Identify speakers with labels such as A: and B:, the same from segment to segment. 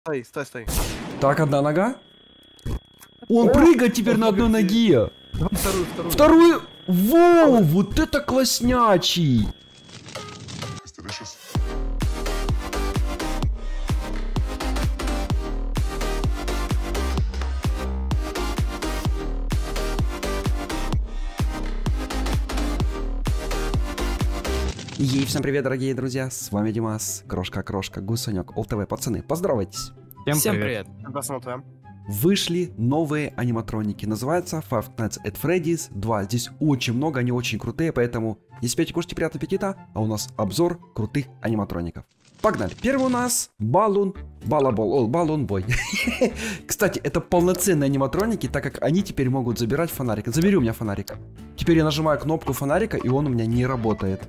A: Стой, стой, стой.
B: Так, одна нога. Он прыгает теперь на одной ноге. Вторую. Воу, вот это класснячий. Ей, всем привет, дорогие друзья, с вами Димас, Крошка, Гусанек, ОЛ-ТВ, пацаны, поздоровайтесь.
C: Всем привет.
A: Посмотрим.
B: Вышли новые аниматроники, называется Five Nights at Freddy's 2, здесь очень много, они очень крутые, поэтому не спите, кушайте, приятного аппетита, а у нас обзор крутых аниматроников. Погнали, первый у нас Балун Бой. Кстати, это полноценные аниматроники, так как они теперь могут забирать фонарик. Забери у меня фонарик. Теперь я нажимаю кнопку фонарика, и он у меня не работает.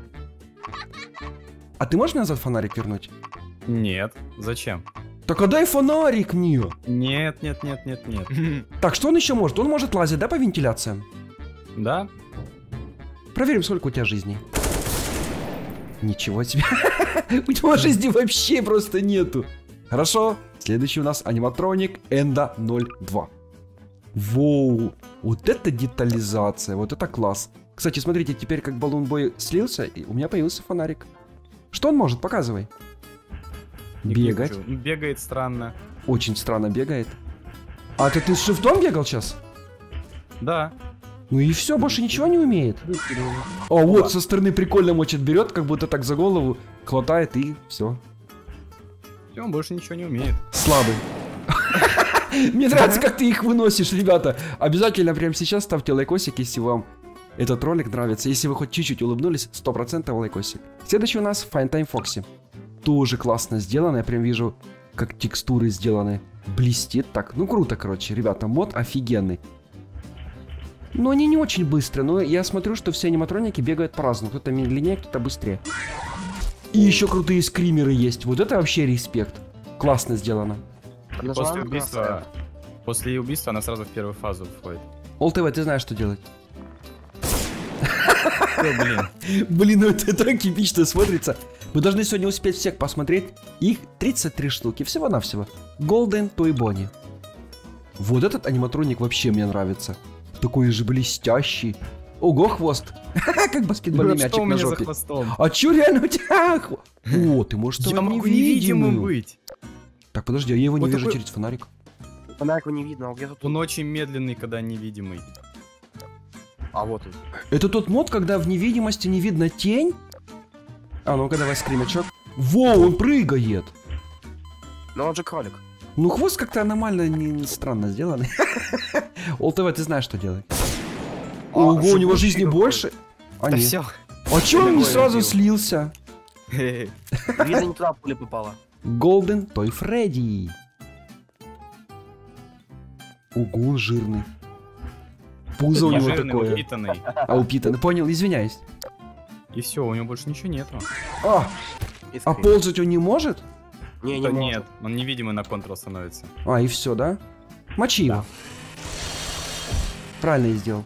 B: А ты можешь мне назад фонарик вернуть?
C: Нет. Зачем?
B: Так отдай фонарик мне.
C: Нет.
B: Так, что он еще может? Он может лазить, да, по вентиляциям?
C: Да?
B: Проверим, сколько у тебя жизней. Ничего себе. У него жизни вообще просто нету. Хорошо. Следующий у нас аниматроник Энда 02. Воу. Вот это детализация. Вот это класс. Кстати, смотрите, теперь как Балун Бой слился, и у меня появился фонарик. Что он может? Показывай. Бегать.
C: Бегает странно.
B: Очень странно бегает. А ты с шифтом бегал сейчас?
C: Да.
B: Ну и все, больше ничего не умеет. О, вот со стороны прикольно мочит, берет, как будто так за голову, хватает и все.
C: Все, он больше ничего не умеет.
B: Слабый. Мне нравится, как ты их выносишь, ребята. Обязательно прямо сейчас ставьте лайкосик, если вам этот ролик нравится. Если вы хоть чуть-чуть улыбнулись, 100% лайкосик. Следующий у нас Fine Time Foxy. Тоже классно сделано, я прям вижу, как текстуры сделаны. Блестит так, ну круто, короче, ребята, мод офигенный. Но они не очень быстрые, но я смотрю, что все аниматроники бегают по-разному. Кто-то медленнее, кто-то быстрее. И еще крутые скримеры есть, вот это вообще респект. Классно сделано.
C: После убийства она сразу в первую фазу входит.
B: ОЛ-ТВ, ты знаешь, что делать?
C: Блин.
B: Блин, ну это так эпично смотрится. Мы должны сегодня успеть всех посмотреть. Их 33 штуки, всего-навсего. Golden Toy Bonnie. Вот этот аниматроник вообще мне нравится. Такой же блестящий. Ого, хвост. Как баскетбольный мячик на жопе. А чё реально у тебя? О, ты можешь стать невидимым
C: быть.
B: Так, подожди, а я его не вижу через фонарик.
A: Фонарик не видно, а где тут?
C: Он очень медленный, когда невидимый.
A: А вот он.
B: Это тот мод, когда в невидимости не видно тень? А ну-ка, давай скримячок. Воу, он прыгает.
A: Но он же кролик.
B: Ну, хвост как-то аномально странно сделанный. ОЛ-ТВ, ты знаешь, что делать. Ого, у него жизни больше?
A: Да все.
B: А чё он не сразу слился?
A: Видно, не туда пуля попала.
B: Golden Toy Freddy. Ого, он жирный. Пузо у него такое.
C: Упитанный.
B: А, упитанный. Понял, извиняюсь.
C: И все, у него больше ничего нету.
B: А ползать он не может?
A: Не
C: Нет, он невидимый на контрол становится.
B: А, и все, да? Мочи его. Правильно я сделал.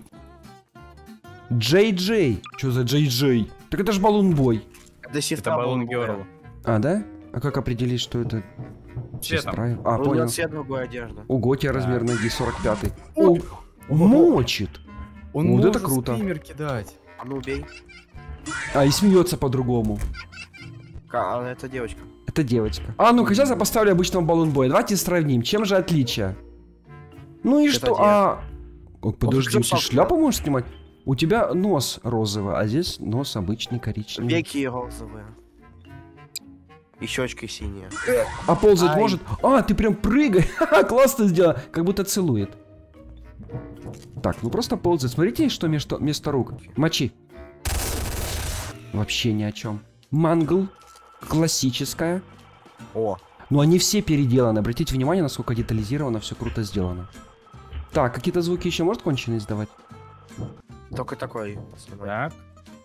B: Джей. Что за Джей? Так это ж Балун Бой.
C: Это Балун Герл.
B: А, да? А как определить, что это?
C: Цветом.
B: А, понял.
A: Цвет другой одежда.
B: Ого, у тебя размер ноги 45-й. О, мочит.
C: Он
B: вот
C: может
B: это круто.
C: скример кидать.
A: А ну убей.
B: А, и смеется по-другому.
A: А, это девочка.
B: Это девочка. А, ну-ка, сейчас я поставлю обычного Балун Боя. Давайте сравним. Чем же отличие? Ну и что? Подожди, ты шляпу можешь снимать? У тебя нос розовый, а здесь нос обычный, коричневый.
A: Веки розовые. И щечки синие.
B: А ползать может? А, ты прям прыгай. Классно сделано. Как будто целует. Так, ну просто ползать. Смотрите, что вместо рук. Мочи. Вообще ни о чем. Мангл. Классическая.
A: О.
B: Но они все переделаны. Обратите внимание, насколько детализировано, все круто сделано. Так, какие-то звуки еще может конченый издавать?
A: Только такой.
C: Так.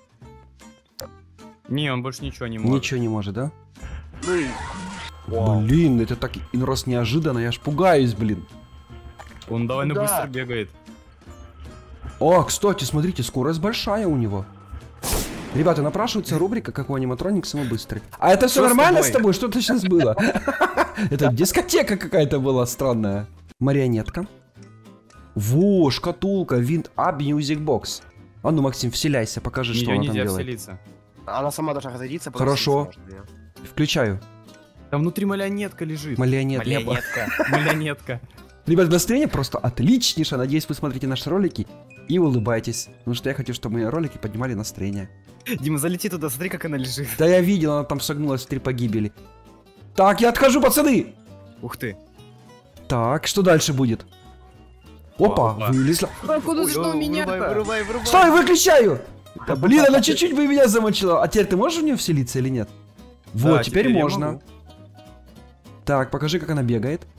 C: Не, он больше ничего не может.
B: Ничего не может, да?
A: Ну и...
B: Блин, это так раз неожиданно, я аж пугаюсь, блин.
C: Он довольно быстро бегает.
B: О, кстати, смотрите, скорость большая у него. Ребята, напрашивается рубрика, какой аниматроник самый быстрый. А это все нормально с тобой? Что-то сейчас было? Это дискотека какая-то была странная. Марионетка. Во, шкатулка, винт, Music Box. А ну, Максим, вселяйся, покажи, что
C: Ее
B: она там
C: нельзя
B: делает.
C: вселиться.
A: Она сама должна разойдиться. потом
B: Хорошо.
A: вселиться может, да.
B: Включаю.
C: Там внутри марионетка лежит.
B: Марионетка.
C: Марионетка.
B: Ребят, настроение просто отличнейшее. Надеюсь, вы смотрите наши ролики и улыбаетесь. Потому что я хочу, чтобы мои ролики поднимали настроение.
D: Дима, залети туда, смотри, как она лежит.
B: Да я видел, она там согнулась в 3 погибели. Так, я отхожу, пацаны!
D: Ух ты.
B: Так, что дальше будет? Опа,
C: Опа.
B: вылезла.
D: Куда же у меня-то? Вырубай.
B: Стой, выключаю! Да, блин, она чуть-чуть бы меня замочила. А теперь ты можешь в нее вселиться или нет? Вот,
C: Да,
B: теперь
C: я
B: можно.
C: могу.
B: Так, покажи, как она бегает.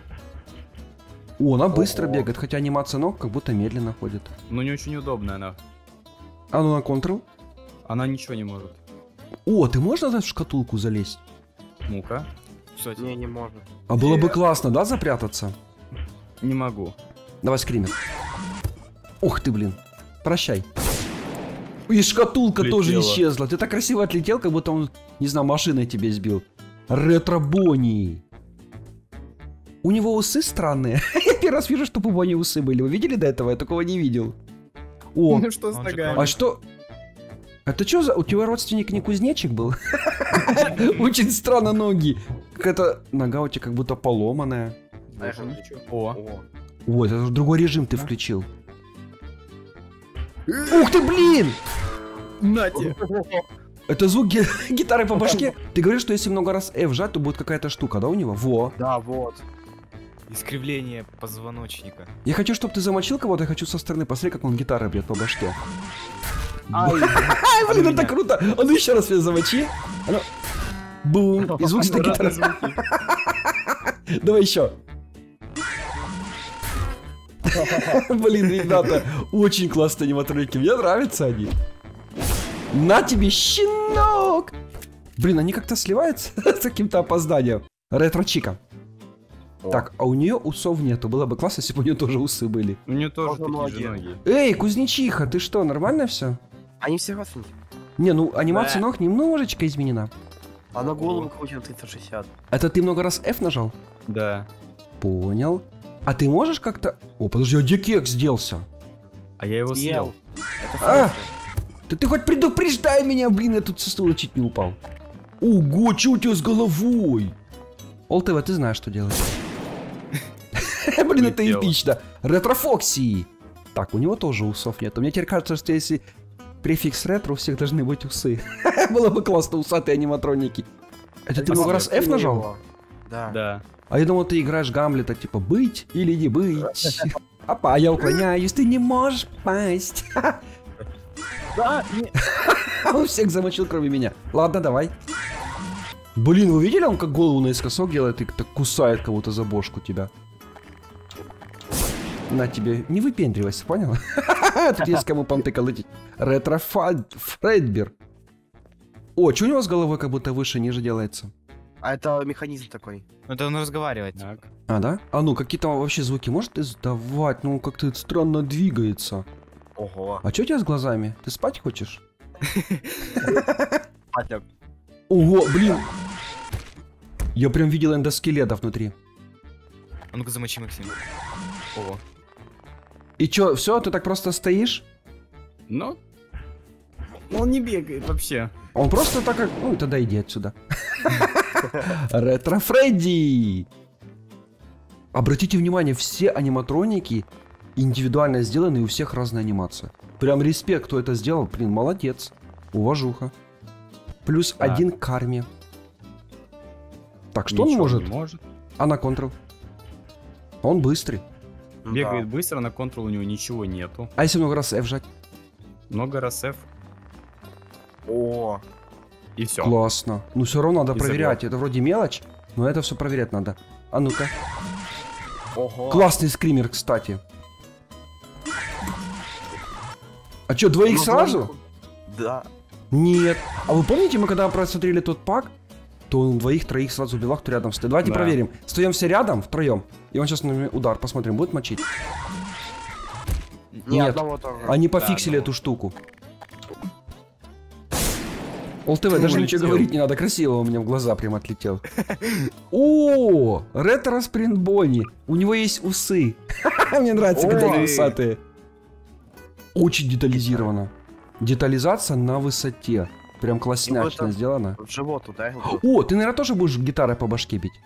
B: О, она быстро
A: Ого.
B: бегает, хотя анимация ног как будто медленно ходит.
C: Ну не очень удобная она.
B: А ну на контрол.
C: Она ничего не может.
B: О, ты можешь назад в шкатулку залезть?
C: Ну-ка.
D: Кстати.
A: Не можно.
B: А было бы классно, да, запрятаться?
C: Не могу.
B: Давай скример. Ух ты, блин. Прощай. И шкатулка тоже
C: Отлетела.
B: исчезла. Ты так красиво отлетел, как будто он, не знаю, машиной тебе сбил. Ретро-Бонни. У него усы странные. Я первый раз вижу, что у Бонни усы были. Вы видели до этого? Я такого не видел. О,
C: Ну что с
D: Он же
C: ногами?
B: а что? Это что за... У тебя родственник не кузнечик был? Очень странно ноги. Какая-то нога у тебя как будто поломанная.
A: А я же ничего.
C: О.
A: О.
B: Ой, это же другой режим ты включил. Ух ты, блин!
C: Нате.
B: Это звук гитары по башке. Ты говоришь, что если много раз F жать, то будет какая-то штука, да, у него? Во.
A: Да, вот.
D: Искривление позвоночника.
B: Я хочу, чтобы ты замочил кого-то, я хочу со стороны посмотреть, как он гитарой бьет по башке.
A: Ай,
B: Ай, блин, это круто! А ну еще раз меня замочи. А ну. Бум. И звук с этой гитары. Давай еще. Блин, ребята, очень классные аниматроники. Мне нравятся они. На тебе, щенок! Блин, они как-то сливаются с каким-то опозданием. Ретро-чика.
A: О.
B: Так, а у нее усов нету. Было бы классно, если бы у нее тоже усы были.
C: У нее тоже
A: Можно
C: такие же
A: ноги.
C: ноги.
B: Эй, кузнечиха, ты что, нормально все?
A: Они все родственники.
B: Не, ну анимация ног немножечко изменена.
A: А на голову крутит на 360.
B: Это ты много раз F нажал?
C: Да.
B: Понял. А ты можешь как-то... О, подожди, а где кекс делся?
C: А я его съел.
A: Это
B: А!
A: фрукты.
B: Да ты хоть предупреждай меня, блин, я тут со стула чуть не упал. Ого, что у тебя с головой? ОЛТВ, ты знаешь, что делать. Блин, это
C: Летело.
B: эпично. Ретро-Фокси. Так, у него тоже усов нет. Мне теперь кажется, что если префикс ретро, у всех должны быть усы. Было бы классно, усатые аниматроники. Это ты много раз F нажал?
A: Да.
C: Да.
B: А я думал, ты играешь Гамлета, типа, быть или не быть. Опа, я уклоняюсь, ты не можешь пасть.
A: Да,
B: Он всех замочил, кроме меня. Ладно, давай. Блин, вы видели, он как голову наискосок делает и так кусает кого-то за бошку тебя? На тебе, не выпендривайся, понял? Тут есть кому помтыкал лететь. Ретро-Фредбер. О, что у него с головой как будто выше, ниже делается?
A: А это механизм такой.
D: Ну это он разговаривает.
C: Так.
B: А, да? А ну, какие-то вообще звуки может издавать? Ну, как-то это странно двигается.
A: Ого.
B: А что у тебя с глазами? Ты спать хочешь?
A: Патляк.
B: Ого, блин. Я прям видел эндоскелета внутри.
D: А ну-ка замочи, Максим. Ого.
B: И чё, все, ты так просто стоишь?
C: Ну? Он не бегает вообще.
B: Он просто так как... Ну, тогда иди отсюда. Ретро Фредди! Обратите внимание, все аниматроники индивидуально сделаны, и у всех разная анимация. Прям респект, кто это сделал. Блин, молодец. Уважуха. Плюс
C: Так.
B: 1 к карме. Так, что он
C: Ничего
B: может?
C: не может.
B: А на контрол? Он быстрый.
C: Бегает быстро, на контрол у него ничего нету.
B: А если много раз F жать?
C: Много раз F
A: О,
C: и все.
B: Классно. Ну все равно надо
C: И
B: проверять. Это вроде мелочь, но это все проверять надо. А ну-ка.
A: ого.
B: Классный скример, кстати. А что, двоих
A: Ну,
B: сразу?
A: Да.
B: Нет. А вы помните, мы когда просмотрели тот пак, то он двоих-троих сразу убивал, кто рядом стоит. Давайте
C: Да.
B: проверим. Стоим все рядом, втроем. И он сейчас на удар, посмотрим, будет мочить.
A: Ни
B: Нет.
A: одного тоже.
B: Они пофиксили
C: ну.
B: эту штуку. ЛТВ, даже ничего говорить не надо, красиво у меня в глаза прям отлетел. О, ретро спринт Бонни. У него есть усы. Мне нравится, когда они усатые. Очень детализировано. Детализация на высоте. Прям класснячно сделано.
A: В живот ударил.
B: О, ты, наверное, тоже будешь гитарой по башке бить?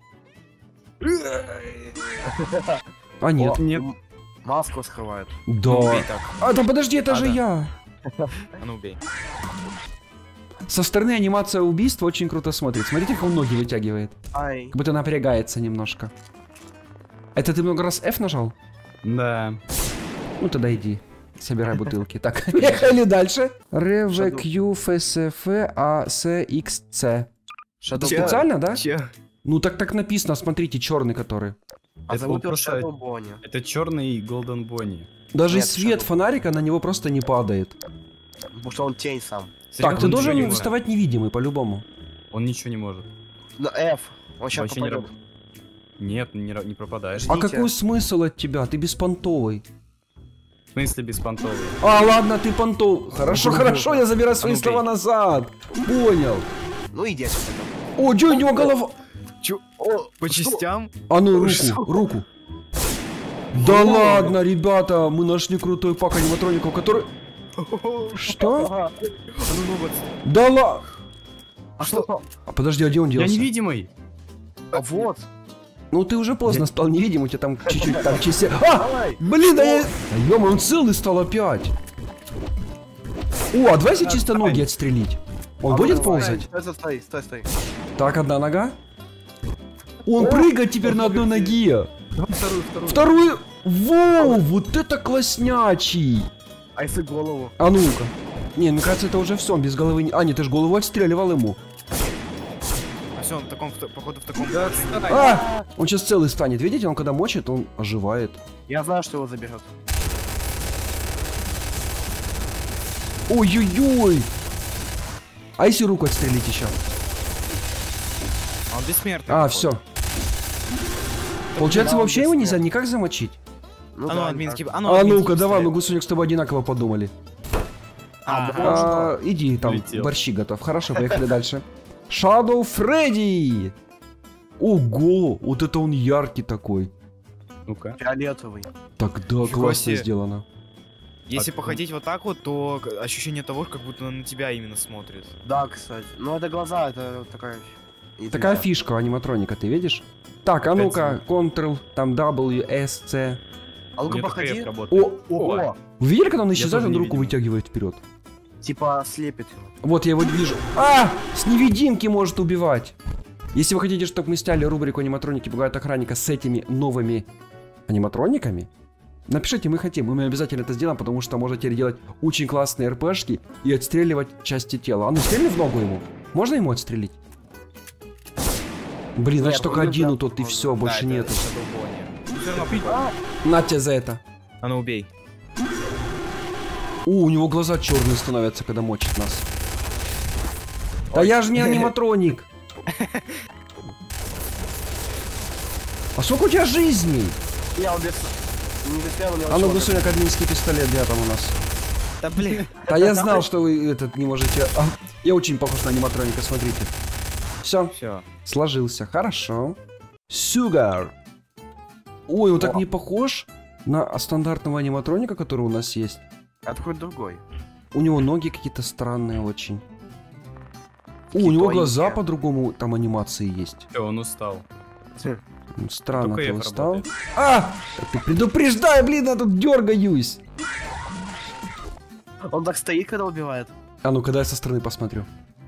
B: А нет.
C: Нет.
A: Маску скрывают.
B: Да.
D: Убей так.
B: А, да подожди, это
D: А,
B: же
D: да.
B: я.
D: А ну убей.
B: Со стороны анимация убийства очень круто смотрит. Смотрите, как он ноги вытягивает.
A: Ай.
B: Как будто напрягается немножко. Это ты много раз F нажал?
C: Да.
B: Ну тогда иди. Собирай бутылки. Так, поехали дальше. RVQ FSF ACXC. Это специально, да?
D: Че?
B: Ну так написано, смотрите, черный который.
A: А
C: Это
A: зовут его
C: просто-
A: Shadow Bonnie.
C: Это черный Голден Бонни.
B: Даже
A: Нет,
B: свет
A: Shadow.
B: фонарика на него просто не падает.
A: Потому что он тень сам.
B: Так, ты
C: он
B: должен
C: ничего не
B: вставать невидимый по-любому.
C: Он ничего не может.
A: На F. Он сейчас
C: Вообще не
A: попадет.
C: работает. Нет, не пропадаешь.
B: А
A: Ждите.
B: какой смысл от тебя? Ты беспонтовый.
C: В смысле беспонтовый?
B: А, ладно, ты понтов. Хорошо, хорошо, я забираю свои
D: ну,
B: слова
D: бей.
B: назад. Понял.
A: Ну иди отсюда.
B: О, чё, у него голова...
D: Чё?
A: О,
D: По частям?
B: А ну,
A: Что?
B: руку. Да ладно, ребята, мы нашли крутой пак аниматроников, который... Что?
A: Ага.
D: А ну ногу отстань.
B: Да ладно.
A: А что?
B: А подожди, а где он
C: Я
B: делся?
C: невидимый.
A: А вот.
B: Ну ты уже поздно стал невидим, у тебя там чуть-чуть там чистя. А!
A: Давай.
B: Блин, да я... Ё-моё, он целый стал опять. О, а давай если чисто ноги отстрелить. Он
A: А
B: будет
A: ну, давай.
B: ползать?
A: Стой.
B: Так, одна нога. Он прыгает теперь на одной ноге.
C: Вторую.
B: Вторую... Воу, вот это класснячий.
A: А если голову?
B: А ну-ка. Не, мне кажется, это уже все, он без головы не... А, нет, ты же голову отстреливал ему.
D: А все, он в таком, походу, в таком...
C: Да, отстань.
B: А! Он сейчас целый станет. Видите, он когда мочит, он оживает.
A: Я знаю, что его заберет.
B: Ой-ой-ой! А если руку отстрелить еще?
D: А он бессмертный.
B: А,
D: походу.
B: все. Получается,
A: Да, он
B: вообще его нельзя
A: бессмертный.
B: никак замочить?
D: А ну,
A: да,
D: админский...
A: да.
D: А ну,
B: А
D: админский
B: ну-ка, давай, мы
D: пистолет.
B: Гусуник с тобой одинаково подумали.
D: А,
B: Иди, там,
C: Улетел.
B: борщи готов. Хорошо, поехали дальше. Shadow Freddy! Ого, вот это он яркий такой.
C: Ну-ка.
A: Фиолетовый.
B: Так, да,
D: Нифига
B: классно
D: себе.
B: сделано.
D: Если
C: А-
D: походить вот так вот, то ощущение того, как будто он на тебя именно смотрит.
A: Да, кстати. Ну это глаза, это такая...
B: Такая фишка аниматроника, ты видишь? Так, а ну-ка, Ctrl, там W, S, C.
A: А ну-ка
C: У меня только
A: походи.
C: F работает.
A: О,
B: Вы видели, когда он исчезает,
C: тоже
B: он
C: не
B: руку
C: видел.
B: вытягивает вперед?
A: типа слепит его.
B: Вот я его вижу. А! С невидимки может убивать. Если вы хотите, чтобы мы сняли рубрику аниматроники пугают охранника с этими новыми аниматрониками, напишите, мы хотим, и мы обязательно это сделаем, потому что можете теперь делать очень классные РПшки и отстреливать части тела. А ну стрельни в ногу ему. Можно ему отстрелить? Блин, значит только один у тот и все, больше
D: Да, это
B: нету.
D: Shadow Bonnie. Ну, всё равно прикольно.
B: На тебе за это.
D: А ну убей.
B: У него глаза черные становятся, когда мочит нас. Да я же не аниматроник. А сколько у тебя жизней?
A: Я он без... Не застрял, у него
B: А ну,
A: чёрный.
B: Гусуня, админский пистолет, где там у нас?
D: Да блин.
B: Да я знал, что вы этот не можете... А, я очень похож на аниматроника, смотрите. Все,
D: Все.
B: сложился, хорошо. Сугар. Ой, он так не похож на стандартного аниматроника, который у нас есть.
A: Это какой-то другой.
B: У него ноги какие-то странные очень. О, у
A: Такие
B: него глаза
A: тоненькие.
B: по-другому, там анимации есть.
C: Все, он устал.
B: Странно,
C: Только
B: ты
C: F
B: устал.
C: работает.
B: А! Ты предупреждай, блин, я тут дергаюсь.
A: Он так стоит, когда убивает.
B: А ну-ка, дай со стороны посмотрю.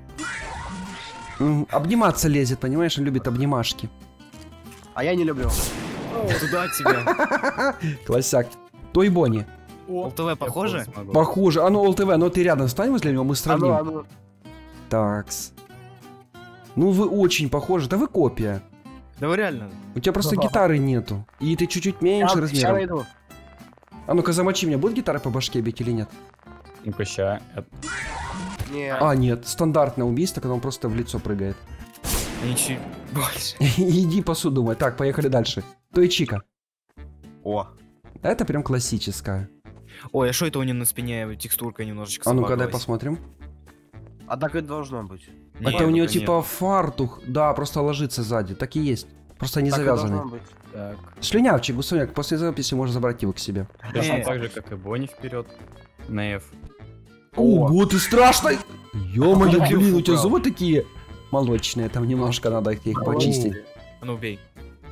B: Обниматься лезет, понимаешь? Он любит обнимашки.
A: А я не люблю.
D: Туда от тебя.
B: Классяк. Той Бонни.
D: ЛТВ похоже?
B: Похоже. А ну, ЛТВ, но ты рядом встань возле него, мы
A: А ну,
B: сравним.
A: а ну.
B: Такс. Ну, вы очень похожи. Да вы копия.
D: Да вы реально.
B: У тебя просто гитары нету. И ты чуть-чуть меньше
A: Ща
B: размером.
A: найду.
B: А ну-ка, замочи меня. Будет гитара по башке бить или нет?
C: Ну-ка, ща.
A: Не.
B: А, нет. Стандартное убийство, когда он просто в лицо прыгает.
D: Они чуть больше.
B: Иди посуду мой. Так, поехали дальше. Той Чика.
A: О.
B: Это прям классическая.
D: Ой, а что это у него на спине текстурка немножечко
B: А ну-ка, дай
D: забагалась?
B: посмотрим.
A: А так и должно быть.
D: Не,
B: Это у нее
C: нет.
B: типа фартух, да, просто ложится сзади, так и есть. Просто не
A: Так и
B: завязанный.
A: должно быть.
C: Так.
B: Слюнявчик, гусуняк, после записи можно забрать его к себе.
C: Точно
D: Не.
C: так же, как и Бонни вперед. На F.
B: Ого, ты страшный! Ё-моё,
A: А куда
B: блин, у
A: ты
B: тебя
A: убрал?
B: зубы такие молочные, там немножко надо их почистить.
D: А ну убей.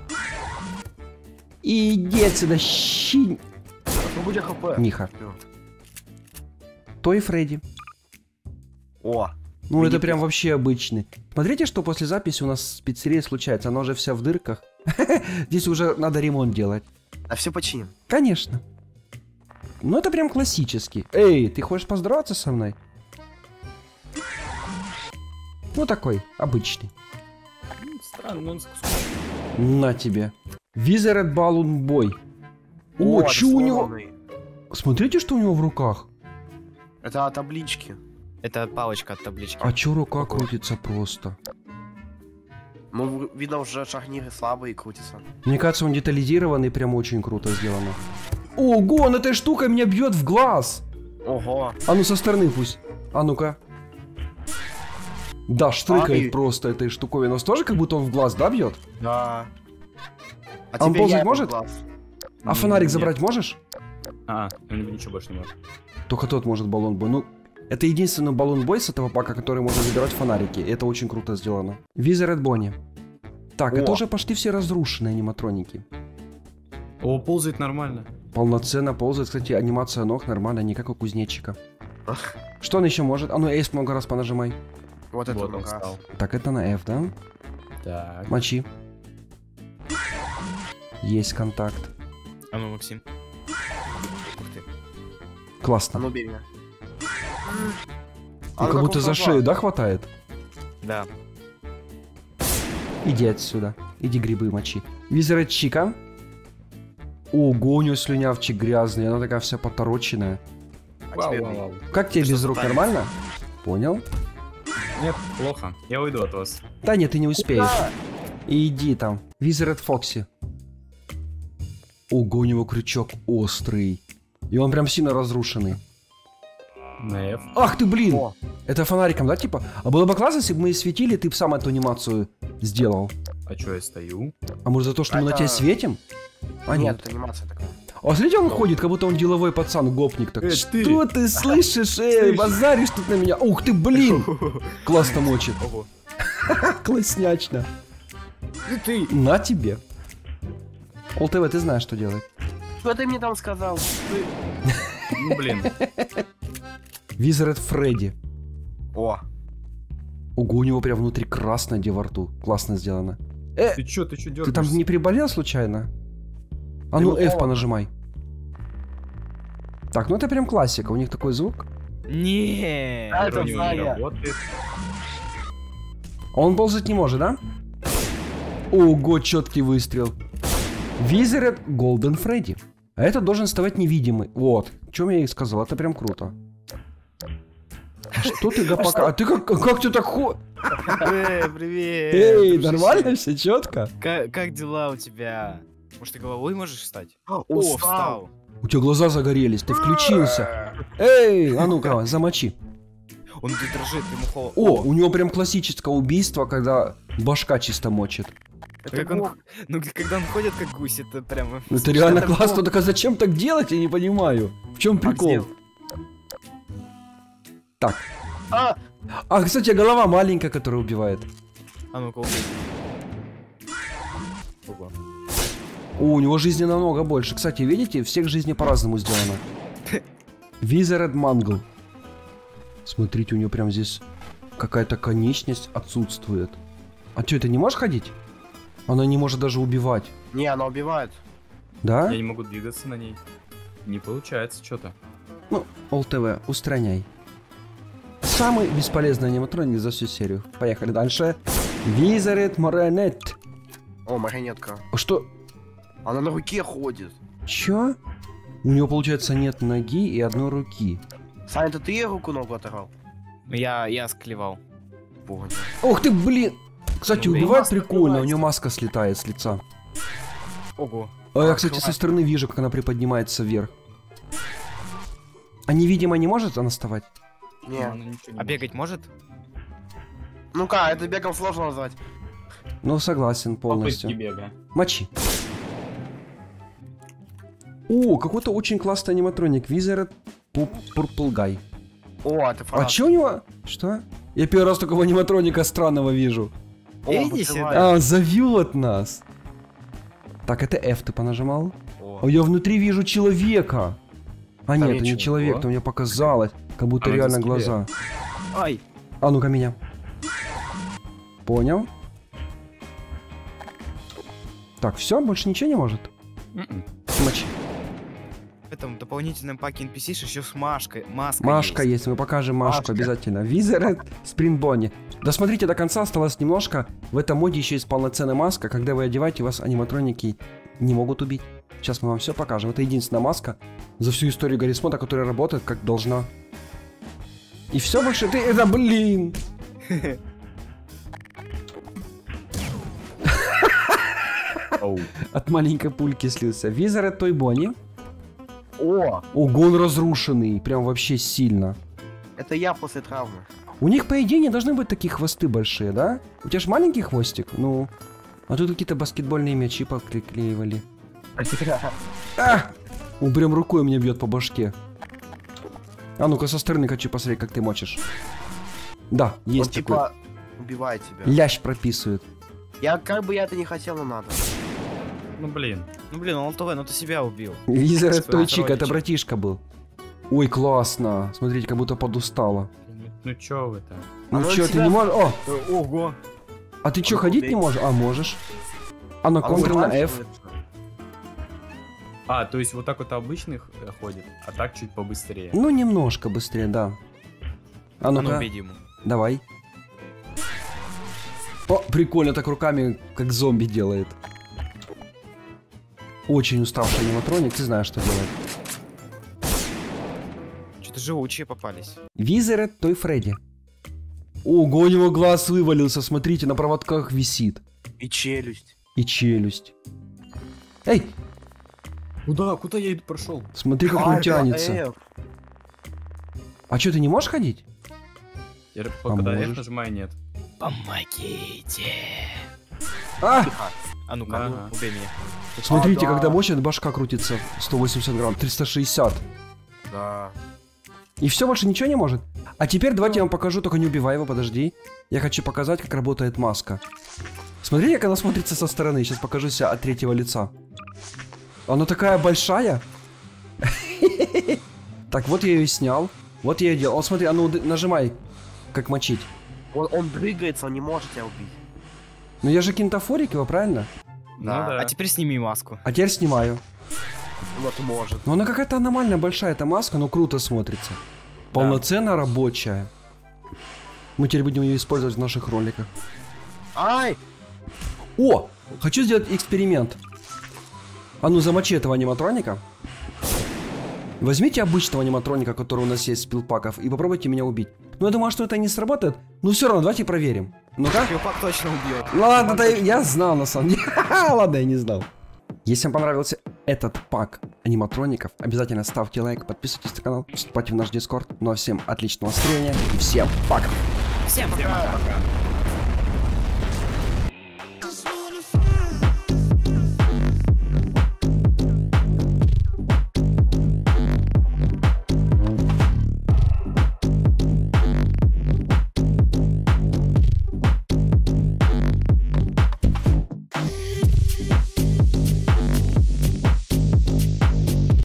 B: Иди отсюда, щи...
A: Ну будь хп.
B: Миха.
A: Всё.
B: Той Фредди.
A: О,
B: Ну, это
A: Винни-Пух.
B: прям вообще обычный. Смотрите, что после записи у нас в пиццерии случается. Она уже вся в дырках. Здесь уже надо ремонт делать.
A: а все починим.
B: Конечно. Ну, это прям классический. Эй, ты хочешь поздороваться со мной? Ну, такой, обычный.
C: Странно, но он
B: На тебе. Wizard Balloon Boy. О, чё у него?
A: рисованный.
B: Смотрите, что у него в руках.
A: Это таблички.
D: Это палочка от таблички.
B: А чё рука крутится просто?
A: Ну, видно, уже шагниры слабые крутятся.
B: Мне кажется, он детализированный, прям очень круто сделано. Ого, он этой штукой меня бьет в глаз.
A: Ого.
B: А ну со стороны пусть. А ну-ка. Да, штрыкает
A: Ай.
B: просто этой штуковиной. У нас тоже как будто он в глаз, да, бьет?
A: Да.
B: А он
A: теперь
B: ползать
A: я его
B: может?
A: глаз.
B: А фонарик
C: Нет.
B: забрать можешь?
C: Ну ничего больше не может.
B: Только тот может баллон-бой. Ну, это единственный баллон-бой с этого пака, который можно забирать фонарики. И это очень круто сделано. Wizard Bonnie. Так, это
A: О.
B: уже почти все разрушенные аниматроники.
C: О, ползает нормально.
B: Полноценно ползает. Кстати, анимация ног нормально, не как у кузнечика. Что он еще может? А ну, Эйс много раз понажимай.
A: Вот это
C: Вот он
A: ну-ка.
C: встал.
B: Так, это на F, да?
C: Так.
B: Мочи. Есть контакт.
D: А ну, Максим. Ух ты.
A: А
B: Классно.
A: ну бей меня.
B: Ну, как будто за шею, да, хватает?
D: Да.
B: Иди отсюда. Иди грибы мочи. Wizard Чика. Ого, у него слюнявчик грязный, она такая вся потороченная.
C: Вау.
B: Как тебе
D: Ты
B: без
D: что,
B: рук,
D: танец?
B: нормально? Понял?
C: Нет, плохо. Я уйду от вас.
B: Да нет, ты не успеешь. Иди там. Wizard Фокси. Ого, у него крючок острый. И он прям сильно разрушенный.
C: На F.
B: Ах ты, блин!
A: О.
B: Это фонариком, да, типа? А было бы классно, если бы мы светили, ты бы сам эту анимацию сделал.
C: А чё я стою?
B: А может за то, что мы на
A: Это-
B: тебя светим? А
A: Нет,
B: нет.
A: это анимация такая.
B: А смотрите, он ходит, как будто он деловой пацан, гопник так.
C: ты.
B: Что ты слышишь? Эй, базаришь тут на меня. Ух ты, блин! Классно мочит.
D: Ого.
B: Класснячно.
C: Ты.
B: На тебе. ОЛТВ, ты знаешь, что делать.
A: Что ты мне там сказал? Ты-
C: Ну блин.
B: Wizard Фредди.
A: О,
B: Ого, у него прям внутри красное, где во рту. Классно сделано.
C: Ты чё
B: Ты
C: дёргаешься?
B: там не приболел случайно? А
A: Ты
B: ну
A: ну
B: F
A: холодно.
B: понажимай. Так, ну это прям классика, у них такой звук.
D: Не.
A: А,
C: Вроде
A: это
C: он не
A: Зая.
C: работает.
B: А он ползать не может, да? Ого, четкий выстрел. Wizard Golden Фредди. А этот должен вставать невидимый. Вот. В чем я и сказал, это прям круто. А что ты, гопака? А ты как ты так
D: Привет.
B: Эй,
D: дружище.
B: нормально все четко?
D: Как дела у тебя? Может, ты головой можешь встать? О,
A: устал.
D: встал.
B: У тебя глаза загорелись, ты включился. Эй, а ну-ка, замочи.
D: Он дрожит, ему холодно.
B: О, у него прям классическое убийство, когда башка чисто мочит.
A: Это
D: Как он,
A: бог.
D: ну, когда он ходит как гусь, это прямо...
B: Ну это реально
A: это
B: классно,
A: бог.
B: только зачем так делать, я не понимаю. В чем прикол?
A: сделал.
B: Так.
A: А,
B: А, кстати, голова маленькая, которая убивает.
D: А ну-ка, убей. Ого.
B: О, у него жизни намного больше. Кстати, видите, всех жизни по-разному сделано. Wizard Mangel. Смотрите, у него прям здесь какая-то конечность отсутствует. А что, это не можешь ходить? Она не может даже убивать.
A: не, она убивает.
B: Да?
C: Я не могу двигаться на ней. Не получается что-то.
B: Ну, ОЛТВ, устраняй. Самый бесполезный аниматроник за всю серию. Поехали дальше. Wizard Marionette.
A: О, марионетка.
B: Что?
A: Она на руке ходит.
B: Чё? У него, получается, нет ноги и одной руки.
A: Саня, это ты ей руку-ногу оторвал?
D: Я склевал.
A: Понял.
B: Ух ты, блин! Кстати,
D: Ну, блин,
B: убивает
A: маска
B: прикольно, у
A: открывается.
B: нее маска слетает с лица.
D: Ого.
B: А я,
A: А,
B: кстати, со
A: открывает.
B: стороны вижу, как она приподнимается вверх. А невидимо не может она вставать?
A: Не.
C: Она ничего не
D: А бегать может?
A: Ну-ка, это бегом сложно назвать.
B: Ну, согласен
C: может. Попытки
B: полностью.
C: бега.
B: Мочи. О, какой-то очень классный аниматроник. Wizard Purple Guy.
A: О, это
B: А
A: фанат.
B: чё у него? Что? Я первый раз такого аниматроника странного вижу.
A: О,
D: Иди
A: подшивай.
D: сюда.
B: А, зовет нас. Так, это F ты понажимал?
A: О.
B: А я внутри вижу человека. А
A: Там
B: нет, это не
A: ничего.
B: человек, то мне показалось. Как будто
C: А, это
B: реально
C: скелет.
B: глаза.
D: Ай.
B: А ну-ка меня. Понял. Так, все, больше ничего не может?
C: М-м.
B: Мочи.
D: В этом дополнительном паке NPC еще с Машкой. Маска
B: Машка
D: есть.
B: есть, мы покажем Машку
A: Машка.
B: обязательно. Wizard Sprint Bonnie. Досмотрите до конца, осталось немножко. В этом моде еще есть полноценная маска. Когда вы одеваете, вас аниматроники не могут убить. Сейчас мы вам все покажем. Это единственная маска за всю историю Гаррис Мода, которая работает как должна. И все больше ты... Это, блин!
C: Оу.
B: От маленькой пульки слился. Wizard Toy Bonnie.
A: О,
B: Ого, он разрушенный. Прям вообще сильно.
A: это я после травмы.
B: У них, по идее, не должны быть такие хвосты большие, да? У тебя же маленький хвостик, ну... А тут какие-то баскетбольные мячи приклеивали. А! Он прям рукой меня бьет по башке. А ну-ка со стороны хочу посмотреть, как ты мочишь. Да,
A: Он
B: есть такой.
A: типа убивает тебя.
B: Лящ прописывает.
A: Я как бы я это не хотел, но надо.
C: Ну блин.
D: Ну блин, он ЛТВ, ну ты себя убил.
B: Визер
D: Что,
B: Тойчик, это
D: родичи?
B: братишка был. Ой, классно. Смотрите, как будто подустала.
C: Ну чё вы там?
B: Ну
A: Оно
B: чё, ты
A: тебя-
B: не можешь... О,
D: Ого.
B: а ты чё,
A: Оно
B: ходить не
A: убей.
B: можешь? А, можешь. А ну,
A: Оно
B: Ctrl на F.
A: вымачивается.
C: А, то есть вот так вот обычных ходит, а так чуть побыстрее.
B: Ну, немножко быстрее, да. А
D: А ну
B: ну-ка,
D: убей Диму.
B: давай. О, прикольно, так руками, как зомби делает. Очень уставший аниматроник, ты знаешь, что делает.
D: Что-то живучие попались.
B: Wizard Той Фредди. Ого, у него глаз вывалился, смотрите, на проводках висит.
A: И челюсть.
B: И челюсть. Эй,
C: Куда я прошел?
B: смотри, как он
A: это
B: тянется.
A: F.
B: А что, ты не можешь ходить?
C: Я когда F
B: можешь?
C: нажимаю, нет.
D: Помогите.
B: А!
A: Тихо.
D: А ну-ка,
C: Ага.
D: ну, убей меня.
B: Смотрите,
A: да.
B: когда мочит, башка крутится 180 грамм, 360.
A: Да.
B: И все, больше ничего не может? А теперь давайте я вам покажу, только не убивай его, подожди. Я хочу показать, как работает маска. Смотрите, как она смотрится со стороны. Сейчас покажу себя от третьего лица. Она такая большая. Так, вот я ее снял. Вот я ее делал. О, смотри, а ну нажимай, как мочить.
A: Он дрыгается, он не может тебя убить.
B: Ну я же кинтофорик его, правильно?
C: Ну
A: Да.
C: да.
D: А теперь сними маску.
B: А теперь снимаю.
A: Вот может.
B: Но она какая-то аномально большая, эта маска, но круто смотрится. Полноценно рабочая. Мы теперь будем ее использовать в наших роликах.
A: Ай!
B: О! Хочу сделать эксперимент. А ну замочи этого аниматроника. Возьмите обычного аниматроника, который у нас есть с пилпаков, и попробуйте меня убить. Ну я думаю, что это не сработает. Но все равно, давайте проверим. Ну-ка.
D: Пилпак точно убьет.
B: Ну ладно, да я знал на самом деле. Ладно, я не знал. Если вам понравился этот пак аниматроников, обязательно ставьте лайк, подписывайтесь на канал, вступайте в наш дискорд. Ну а всем отличного настроения и всем пока.
D: Всем пока.